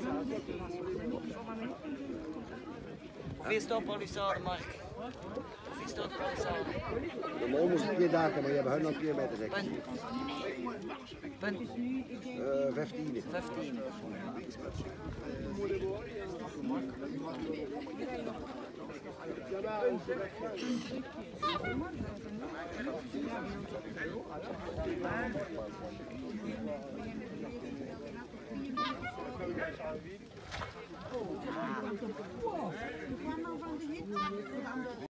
Hoeveel staat palissade, Mark? Hoeveel staat palissade? Normaal moest het 2 dagen, maar je hebt 100 kilometer zeg. Punt. 15. 15.